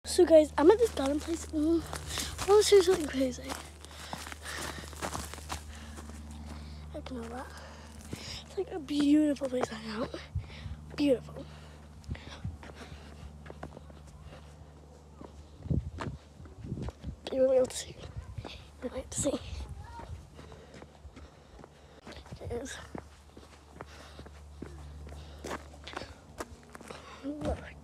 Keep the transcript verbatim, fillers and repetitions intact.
So guys, I'm at this garden place. Mm, I want to show you something crazy. Ignore that. It's like a beautiful place to hang out. Beautiful. You won't be able to see. You won't to see. It is. Look.